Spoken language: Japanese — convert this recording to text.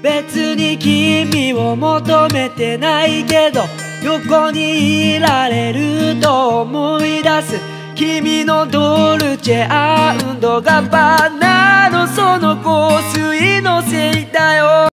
別に君を求めてないけど横にいられると思い出す君のドルチェ&ガッバーナのその香水のせいだよ。